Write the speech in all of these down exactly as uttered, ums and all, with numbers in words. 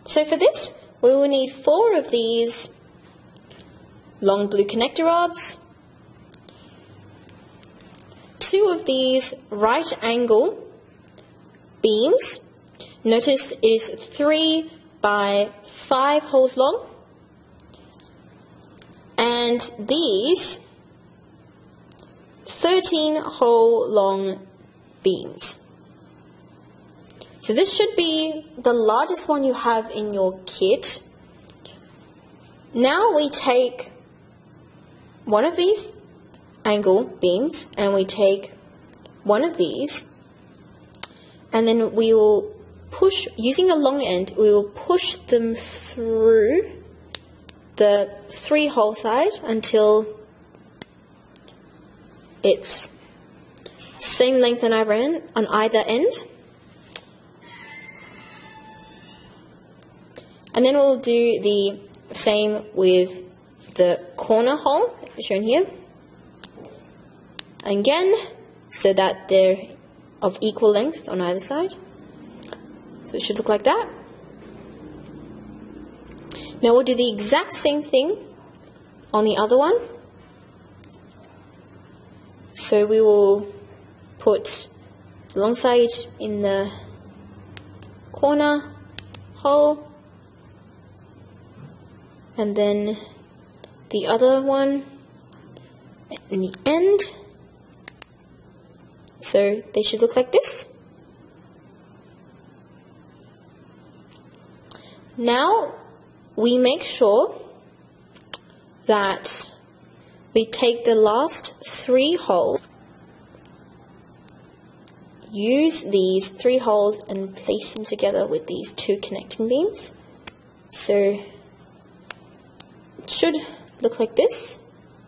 So for this, we will need four of these long blue connector rods, two of these right angle beams. Notice it is three by five holes long, and these thirteen hole long beams. So this should be the largest one you have in your kit. Now we take one of these angle beams and we take one of these, and then we will push, using the long end, we will push them through the three hole side until it's same length on either end, on either end. And then we'll do the same with the corner hole shown here. Again, so that they're of equal length on either side. So it should look like that. Now we'll do the exact same thing on the other one. So we will put the long side in the corner hole, and then the other one in the end. So they should look like this. Now we make sure that we take the last three holes, use these three holes and place them together with these two connecting beams. So it should look like this.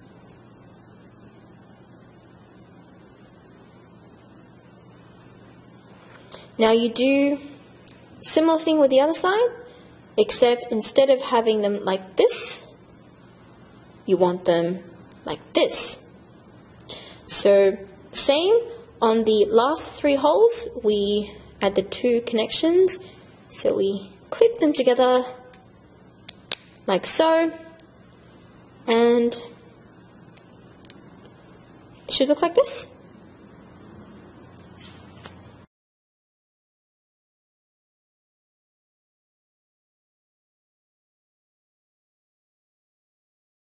Now you do similar thing with the other side, except instead of having them like this, you want them like this. So same on the last three holes, we add the two connections, so we clip them together like so, and it should look like this.